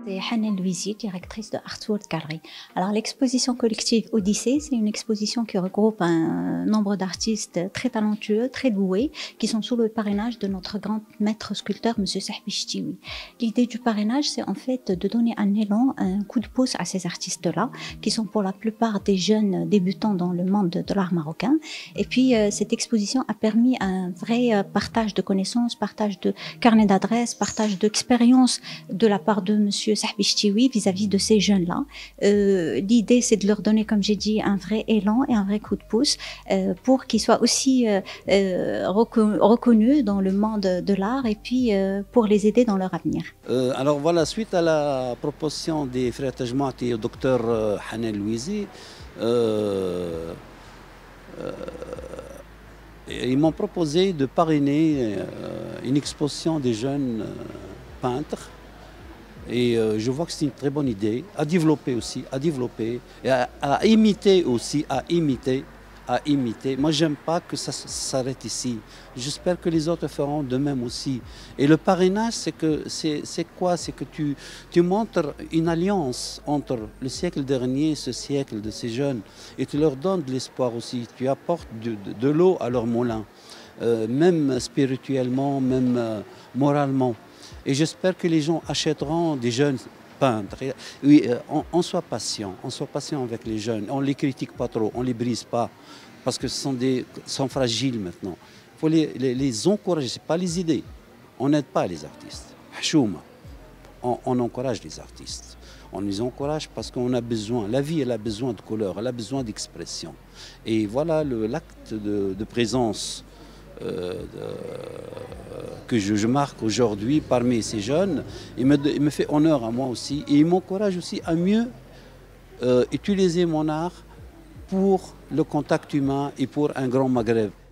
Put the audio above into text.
C'est Hanel Louisi, directrice de Artworld Gallery. Alors, l'exposition collective Odyssée, c'est une exposition qui regroupe un nombre d'artistes très talentueux, très doués, qui sont sous le parrainage de notre grand maître sculpteur, M. Sahbi Chtiwi. L'idée du parrainage, c'est en fait de donner un élan, un coup de pouce à ces artistes-là, qui sont pour la plupart des jeunes débutants dans le monde de l'art marocain. Et puis, cette exposition a permis un vrai partage de connaissances, partage de carnet d'adresses, partage d'expériences de la part de M. Sahbi Chtiwi vis-à-vis de ces jeunes-là. L'idée, c'est de leur donner, comme j'ai dit, un vrai élan et un vrai coup de pouce pour qu'ils soient aussi reconnus dans le monde de l'art et puis pour les aider dans leur avenir. Alors voilà, suite à la proposition des frères Tajmouati et au docteur Hanel Louisi, ils m'ont proposé de parrainer une exposition des jeunes peintres. Et je vois que c'est une très bonne idée, à développer aussi, et à imiter aussi, à imiter. Moi, j'aime pas que ça s'arrête ici. J'espère que les autres feront de même aussi. Et le parrainage, c'est quoi? C'est que tu montres une alliance entre le siècle dernier et ce siècle de ces jeunes. Et tu leur donnes de l'espoir aussi. Tu apportes de l'eau à leur moulin, même spirituellement, même moralement. Et j'espère que les gens achèteront des jeunes peintres. Oui, on soit patient avec les jeunes. On ne les critique pas trop, on ne les brise pas, parce que ce sont fragiles maintenant. Il faut les encourager, ce n'est pas les idées. On n'aide pas les artistes. On encourage les artistes. On les encourage parce qu'on a besoin, la vie elle a besoin de couleur, elle a besoin d'expression. Et voilà l'acte de présence que je marque aujourd'hui parmi ces jeunes, il me fait honneur à moi aussi et il m'encourage aussi à mieux utiliser mon art pour le contact humain et pour un grand Maghreb.